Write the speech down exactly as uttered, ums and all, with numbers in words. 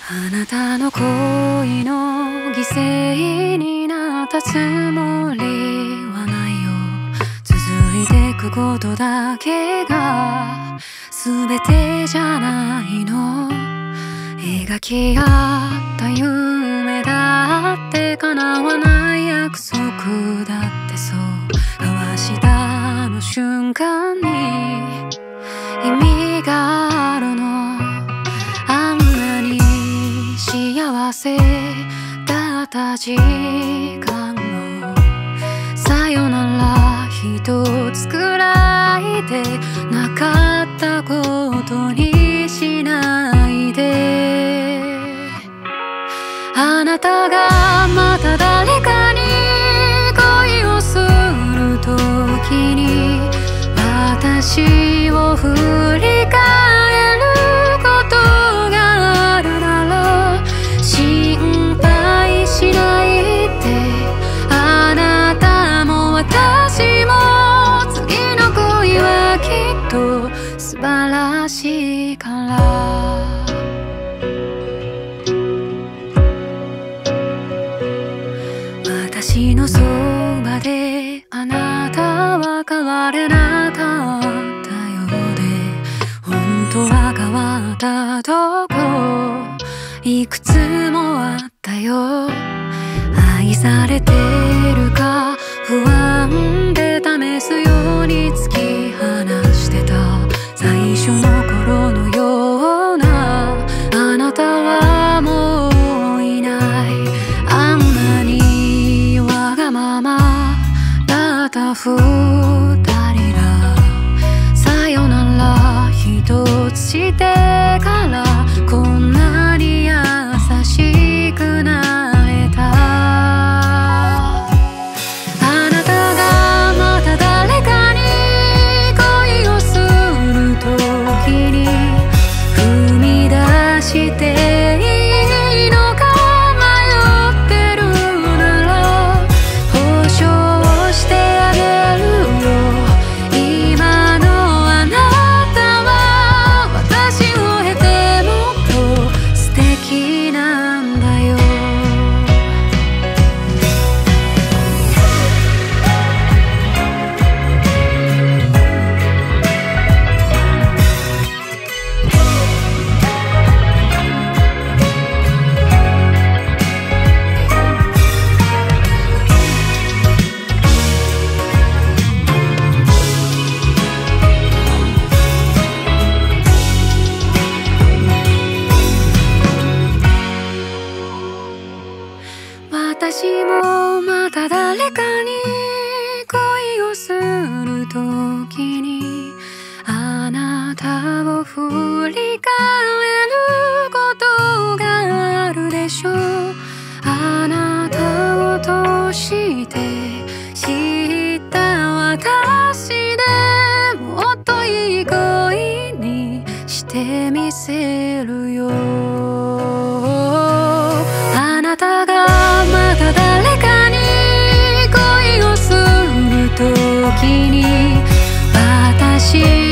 あなたの恋の犠牲になったつもりはないよ。続いてくことだけが全てじゃないの。描き合った夢だって叶わない約束だってそう交わしたあの瞬間に意味があるの。あんなに幸せだった時間をさよなら一つくらいでなかったことにしないで。あなたがまた誰かに恋をするときに私を振り返ることがあるなら心配しないで。あなたも私も次の恋はきっと素晴らしいから。私のそばであなたは変われなかったようで、本当は変わったとこいくつもあったよ。愛されてるか不安で試すように突き放してた最初の頃のようなあなたはもういない。あんなにわがままだった二人がさよなら一つしてからこんなに優しくなれた。あなたがまた誰かに恋をするときに踏み出していいのか迷ってるなら保証してあげるよ。今のあなたは私を経てもっと素敵なんだよ。私もまた誰かに恋をするときにあなたを振り返ることがあるでしょう。あなたを通して知った私でもっといい恋にしてみせるよ。あなたがまた誰かに恋をするときに私